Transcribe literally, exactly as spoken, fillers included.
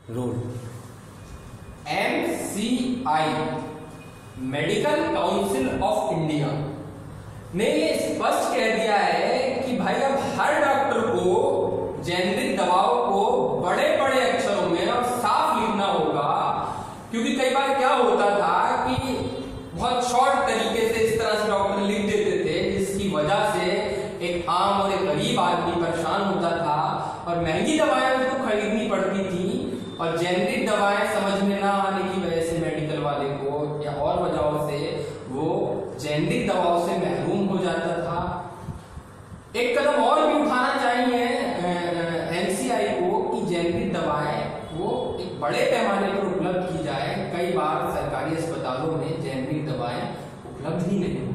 Rule. M C I medical council of India ने ये स्पष्ट कह दिया है कि भाई अब हर डॉक्टर को जेनेरिक दवाओं को बड़े बड़े अक्षरों में और साफ लिखना होगा, क्योंकि कई बार क्या होता था कि बहुत शॉर्ट तरीके से इस तरह से डॉक्टर लिख देते थे, जिसकी वजह से एक आम और एक गरीब आदमी परेशान होता था और महंगी दवाएं उसको खरीदनी पड़ती थी, और जेनेरिक दवाएं समझ में ना आने की वजह से मेडिकल वाले को या और वजहों से वो जेनेरिक दवाओं से महरूम हो जाता था। एक कदम और भी उठाना चाहिए एमसीआई को कि जेनेरिक दवाएं वो एक बड़े पैमाने पर उपलब्ध की जाए। कई बार सरकारी अस्पतालों में जेनेरिक दवाएं उपलब्ध ही नहीं